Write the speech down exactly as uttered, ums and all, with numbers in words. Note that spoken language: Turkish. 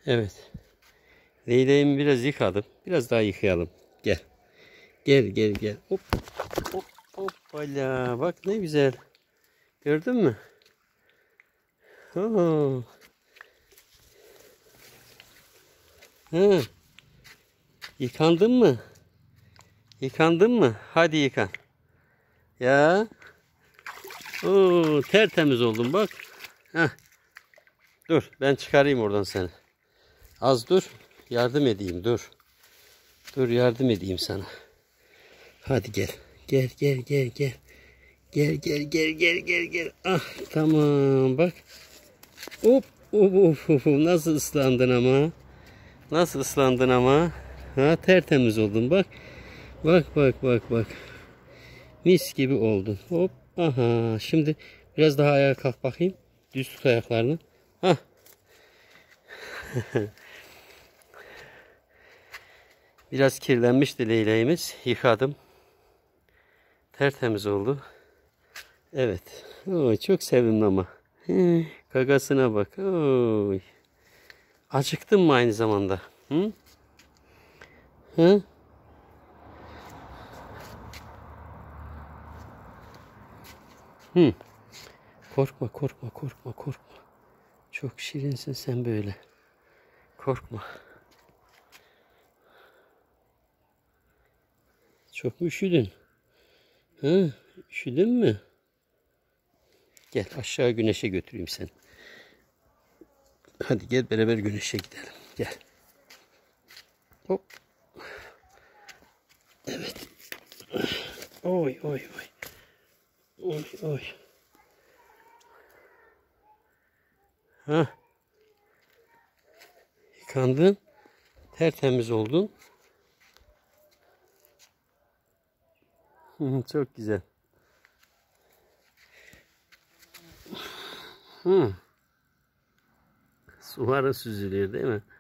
Evet. Leyla'yı biraz yıkadım. Biraz daha yıkayalım. Gel. Gel gel gel. Hop. Hop. Hoppala. Bak ne güzel. Gördün mü? Oo. Ha. Yıkandın mı? Yıkandın mı? Hadi yıkan. Ya. Oo, tertemiz oldun bak. Heh. Dur ben çıkarayım oradan seni. Az dur. Yardım edeyim dur. Dur yardım edeyim sana. Hadi gel. Gel gel gel gel. Gel gel gel gel gel gel. Ah tamam bak. Hop hop hop hop. Nasıl ıslandın ama? Nasıl ıslandın ama? Ha tertemiz oldun bak. Bak bak bak bak. Mis gibi oldun. Hop. Aha. Şimdi biraz daha ayağa kalk bakayım. Düz tut ayaklarını. Hah. Biraz kirlenmişti leyla'yımız. Yıkadım. Tertemiz oldu. Evet. Oy, çok sevimli ama. Hii, gagasına bak. Oy. Acıktın mı aynı zamanda? Hı? Hı? Hı. Korkma, korkma, korkma, korkma. Çok şirinsin sen böyle. Korkma. Çok mu üşüdün? Hı? Üşüdün mü? Gel aşağı güneşe götüreyim seni. Hadi gel beraber güneşe gidelim. Gel. Hop. Evet. Oy oy oy. Oy oy. Ha. Yıkandın. Tertemiz oldun. Çok güzel. Hı. Suları süzülüyor değil mi?